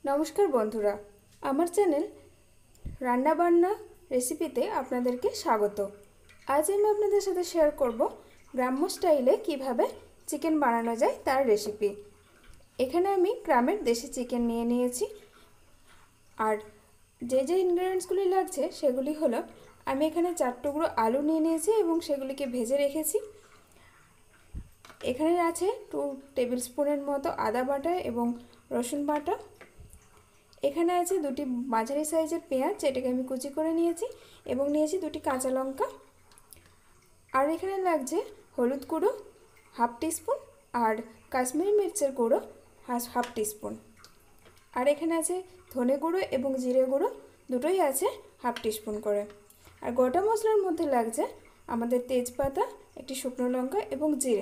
নমস্কার বন্ধুরা, আমার চ্যানেল রান্না বান্না রেসিপিতে আপনাদেরকে স্বাগত। আজ আমি আপনাদের সাথে শেয়ার করব গ্রাম্য স্টাইলে কিভাবে চিকেন বানানো যায় তার রেসিপি। এখানে আমি গ্রামের দেশি চিকেন নিয়ে নিয়েছি। আর যে যে ইনগ্রেডিয়েন্টসগুলি লাগছে সেগুলি হলো, আমি এখানে 4 টুকরো আলু নিয়ে নিয়েছি এবং সেগুলিকে ভেজে রেখেছি। এখানে আছে 2 টেবিল স্পুনের মতো আদা বাটা এবং রসুন বাটা। এখানে আছে 2টি মাঝারি সাইজের পেঁয়াজ, যেটাকে আমি কুচি করে নিয়েছি, এবং নিয়েছি 2টি কাঁচা লঙ্কা। আর এখানে লাগছে হলুদ গুঁড়ো হাফ টিস্পুন আর কাশ্মীরি মির্চের গুঁড়ো হাফ টিস্পুন। আর এখানে আছে ধনে গুঁড়ো এবং জিরে গুঁড়ো, দুটোই আছে হাফ টিস্পুন করে। আর গোটা মশলার মধ্যে লাগছে আমাদের তেজপাতা, একটি শুকনো লঙ্কা এবং জিরে।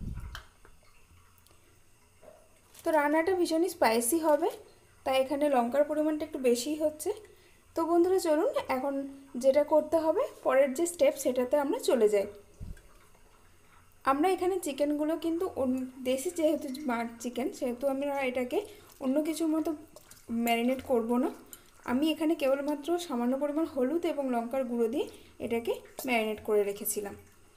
তো রান্নাটা ভীষণই স্পাইসি হবে, তাই এখানে লঙ্কার পরিমাণটা একটু বেশিই হচ্ছে। তো বন্ধুরা চলুন এখন যেটা করতে হবে, পরের যে স্টেপ সেটাতে আমরা চলে যাই। আমরা এখানে চিকেনগুলো কিন্তু দেশি যেহেতু চিকেন, সেহেতু আমরা এটাকে অন্য কিছুর মতো ম্যারিনেট করব না। আমি এখানে কেবলমাত্র সামান্য পরিমাণ হলুদ এবং লঙ্কার গুঁড়ো দিয়ে এটাকে ম্যারিনেট করে রেখেছিলাম।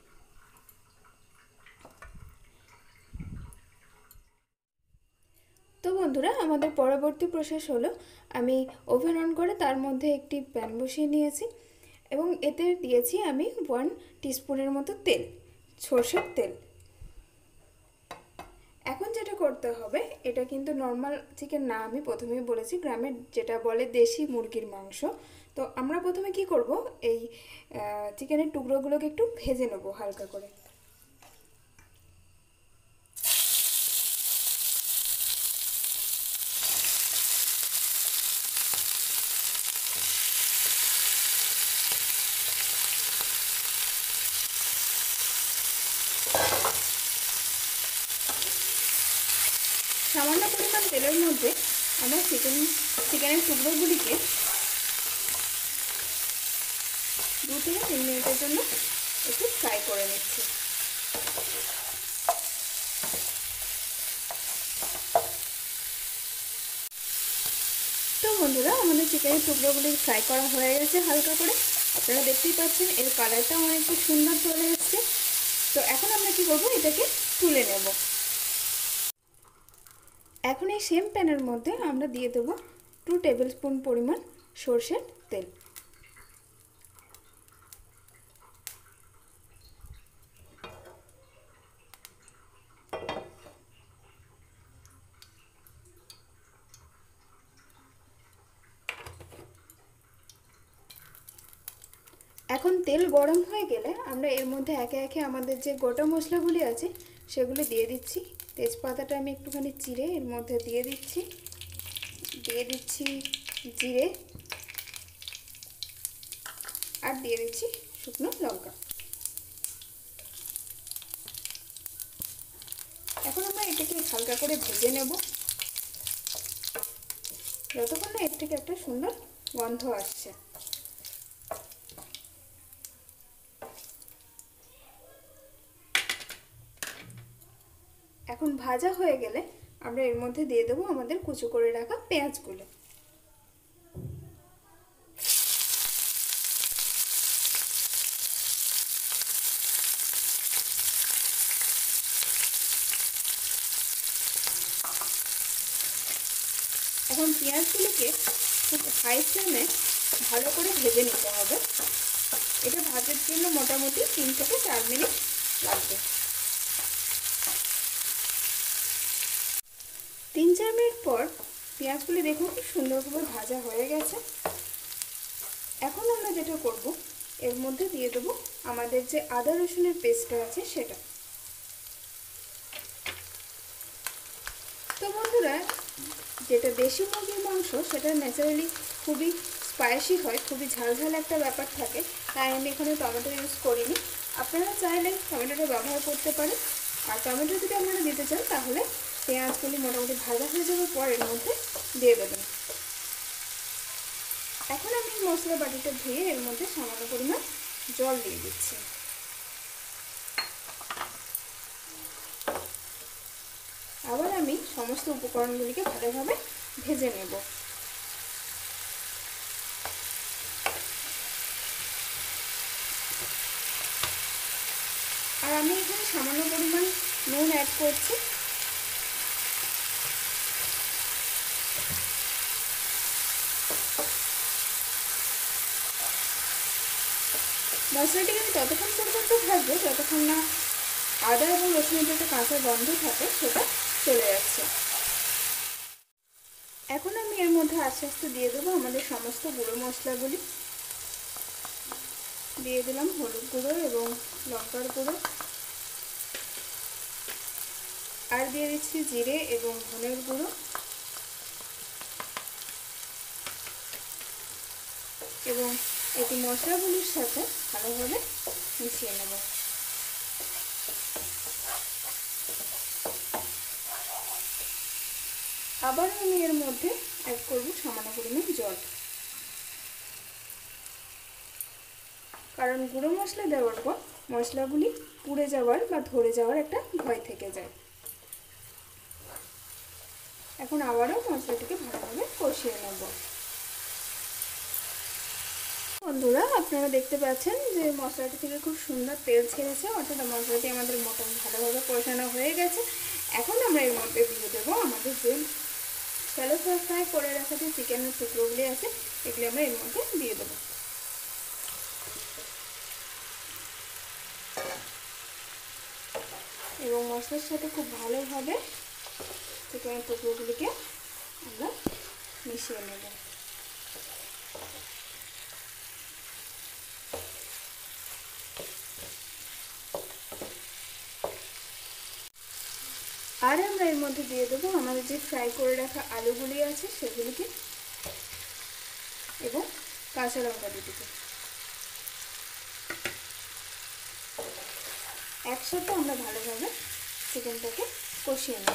তো বন্ধুরা, আমাদের পরবর্তী প্রসেস হলো, আমি ওভেন অন করে তার মধ্যে একটি প্যান বসিয়ে নিয়েছি এবং এতে দিয়েছি আমি 1 টিস্পুনের মতো তেল, সরষের তেল। এখন যেটা করতে হবে, এটা কিন্তু নর্মাল চিকেন না, আমি প্রথমেই বলেছি গ্রামের যেটা বলে দেশি মুরগির মাংস। তো আমরা প্রথমে কি করব, এই চিকেনের টুকরোগুলোকে একটু ভেজে নেব হালকা করে। সামান্য পরিমাণ তেলের মধ্যে আমরা চিকেনের টুকরোগুলিকে 2 থেকে 3 মিনিটের জন্য একটু ফ্রাই করে নিচ্ছি। তো বন্ধুরা, আমাদের চিকেনের টুকরোগুলি ফ্রাই করা হয়ে গেছে হালকা করে। আপনারা দেখতেই পাচ্ছেন এর কালারটাও অনেকটা সুন্দর চলে এসছে। তো এখন আমরা কি করব, এটাকে তুলে নেব। এখন এই সেম প্যানের মধ্যে আমরা দিয়ে দেব 2 টেবিল স্পুন পরিমাণ সরষের তেল। এখন তেল গরম হয়ে গেলে আমরা এর মধ্যে একে একে আমাদের যে গোটা মশলাগুলি আছে সেগুলো দিয়ে দিচ্ছি। তেজপাতাটা আমি একটুখানি চিড়ে এর মধ্যে দিয়ে দিচ্ছি জিরে, আর দিয়ে দিচ্ছি শুকনো লঙ্কা। এখন আমরা এটাকে হালকা করে ভেজে নেব, যতক্ষণ না এর থেকে একটা সুন্দর গন্ধ আসছে। এখন ভাজা হয়ে গেলে আমরা এর মধ্যে দিয়ে দেবো আমাদের কুচো করে রাখা পেঁয়াজগুলো। এখন পেঁয়াজগুলোকে খুব হাই ফ্লেমে ভালো করে ভেজে নিতে হবে। এটা ভাজার জন্য মোটামুটি 3 থেকে 4 মিনিট লাগবে। 3-4 মিনিট পর পেঁয়াজগুলি দেখুন খুব সুন্দরভাবে ভাজা হয়ে গেছে। এখন আমরা যেটা করব, এর মধ্যে দিয়ে দেবো আমাদের যে আদা রসুনের পেস্টটা আছে সেটা। তো বন্ধুরা, যেটা দেশি মুরগির মাংস সেটা ন্যাচারালি খুবই স্পাইসি হয়, খুবই ঝালঝাল একটা ব্যাপার থাকে, তাই আমি এখানে টমেটো ইউজ করিনি। আপনারা চাইলে টমেটোটা ব্যবহার করতে পারেন। আর টমেটো যদি আপনারা দিতে চান তাহলে পেঁয়াজগুলি মোটামুটি ভাজা হয়ে যাওয়ার পর এর মধ্যে দিয়ে দেবেন। এখন আমি মশলা বাটিটা ধুয়ে এর মধ্যে সামান্য পরিমাণ জল দিয়ে দিচ্ছি। আবার আমি সমস্ত উপকরণগুলিকে ভালোভাবে ভেজে নেব। আর আমি এখানে সামান্য পরিমাণ নুন অ্যাড করছি। মশলাটিকে আমি ততক্ষণ পর্যন্ত ভাজবো যতক্ষণ না আদা এবং রসুনের যে একটা কাঁচা গন্ধ থাকে সেটা চলে যাচ্ছে। এখন আমি এর মধ্যে আস্তে আস্তে দিয়ে দেবো আমাদের সমস্ত গুঁড়ো মশলাগুলি। দিয়ে দিলাম হলুদ গুঁড়ো এবং লঙ্কার গুঁড়ো, আর দিয়ে দিচ্ছি জিরে এবং ধনের গুঁড়ো এবং এটি মশলাগুলির সাথে ভালোভাবে মিশিয়ে নেব। আবার আমি এর মধ্যে অ্যাড করব সামান্য পরিমাণ জল, কারণ গুঁড়ো মশলা দেওয়ার পর মশলাগুলি পুড়ে যাওয়ার বা ধরে যাওয়ার একটা ভয় থেকে যায়। এখন আবারও মশলাটিকে ভালোভাবে কষিয়ে নেব। বন্ধুরা, আপনারা দেখতে পাচ্ছেন যে মশলাটি থেকে খুব সুন্দর তেল ছেড়েছে, অর্থাৎ মশলাটি আমাদের মোটামুটি ভালোভাবে কষানো হয়ে গেছে। এখন আমরা এর মধ্যে দিয়ে দেবো আমাদের যে শ্যালো ফ্রাই করে রাখা যে চিকেনের টুকরোগুলি আছে এগুলি আমরা এর মধ্যে দিয়ে দেবো। এবং মশলার সাথে খুব ভালোভাবে চিকেনের টুকরোগুলিকে আমরা মিশিয়ে নেব। আর আমরা এর মধ্যে দিয়ে দেবো আমাদের যে ফ্রাই করে রাখা আলুগুলি আছে সেগুলিকে এবং কাঁচা লঙ্কা দুটিকে একসাথে আমরা ভালোভাবে চিকেনটাকে কষিয়ে নেব।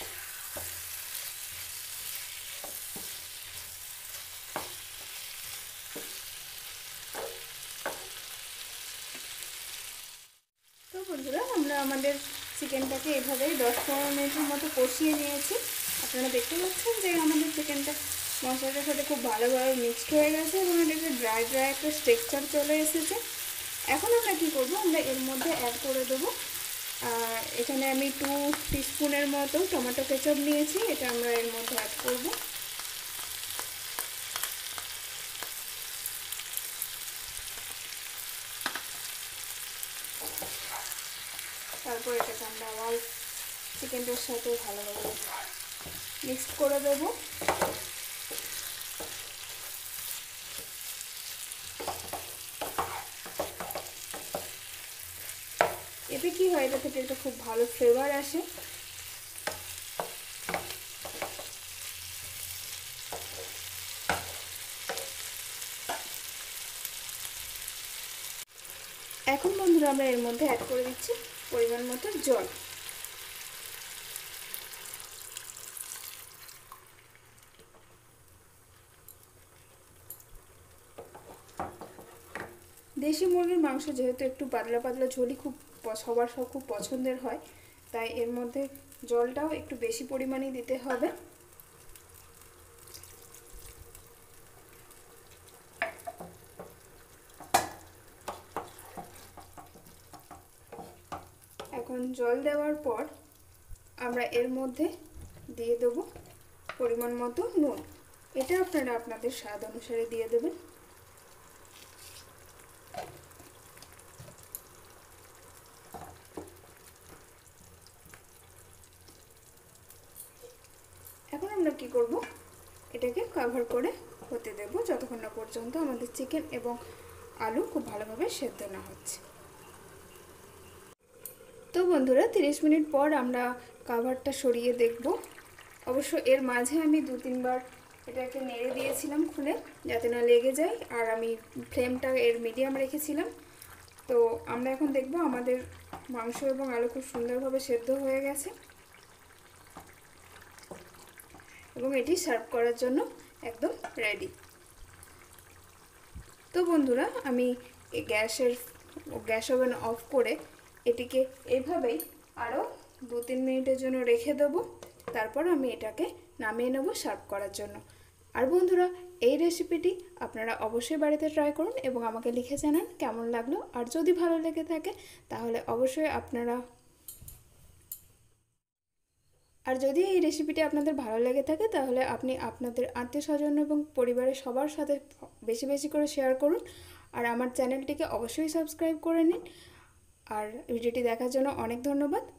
তো বন্ধুরা, আমরা আমাদের চিকেনটাকে এভাবেই 10-15 মিনিটের মতো কষিয়ে নিয়েছি। আপনারা দেখতে পাচ্ছেন যে আমাদের চিকেনটা মশলাটার সাথে খুব ভালোভাবে মিক্সড হয়ে গেছে এবং এটা একটা ড্রাই একটা টেক্সচার চলে এসেছে। এখন আমরা কী করবো, আমরা এর মধ্যে অ্যাড করে দেবো, এখানে আমি 2 টিস্পুনের মতো টমেটো কেচাপ নিয়েছি, এটা আমরা এর মধ্যে অ্যাড করব। তারপর এটাকে আমরা আবার চিকেনটার সাথে ভালোভাবে মিক্সড করে দেবো। এতে কি হয়, এটা থেকে একটা খুব ভালো ফ্লেভার আসে। এখন বন্ধুরা, আমরা এর মধ্যে অ্যাড করে দিচ্ছি পরিমাণ মতো জল। দেশি মুরগির মাংস যেহেতু একটু পাতলা পাতলা ঝোলই সবার খুব পছন্দের হয়, তাই এর মধ্যে জলটাও একটু বেশি পরিমাণে দিতে হবে। এখন জল দেওয়ার পর আমরা এর মধ্যে দিয়ে দেবো পরিমাণ মতো নুন। এটা আপনারা আপনাদের স্বাদ অনুসারে দিয়ে দেবেন। এখন আমরা কি করব, এটাকে কভার করে হতে দেব যতক্ষণ না পর্যন্ত আমাদের চিকেন এবং আলু খুব ভালোভাবে সেদ্ধ না হচ্ছে। তো বন্ধুরা, 30 মিনিট পর আমরা কভারটা সরিয়ে দেখব। অবশ্য এর মাঝে আমি 2-3 বার এটাকে নেড়ে দিয়েছিলাম খুলে, যাতে না লেগে যায়, আর আমি ফ্লেমটা এর মিডিয়াম রেখেছিলাম। তো আমরা এখন দেখব আমাদের মাংস এবং আলু খুব সুন্দরভাবে সেদ্ধ হয়ে গেছে এবং এটি সার্ভ করার জন্য একদম রেডি। তো বন্ধুরা, আমি গ্যাস ওভেন অফ করে এটিকে এইভাবেই আরও 2-3 মিনিটের জন্য রেখে দেবো। তারপর আমি এটাকে নামিয়ে নেব সার্ভ করার জন্য। আর বন্ধুরা, এই রেসিপিটি আপনারা অবশ্যই বাড়িতে ট্রাই করুন এবং আমাকে লিখে জানান কেমন লাগলো। আর যদি ভালো লেগে থাকে তাহলে অবশ্যই যদি এই রেসিপিটি আপনাদের ভালো লেগে থাকে তাহলে আপনি আপনাদের আত্মীয়স্বজন এবং পরিবারের সবার সাথে বেশি বেশি করে শেয়ার করুন। আর আমার চ্যানেলটিকে অবশ্যই সাবস্ক্রাইব করে নিন। আর ভিডিওটি দেখার জন্য অনেক ধন্যবাদ।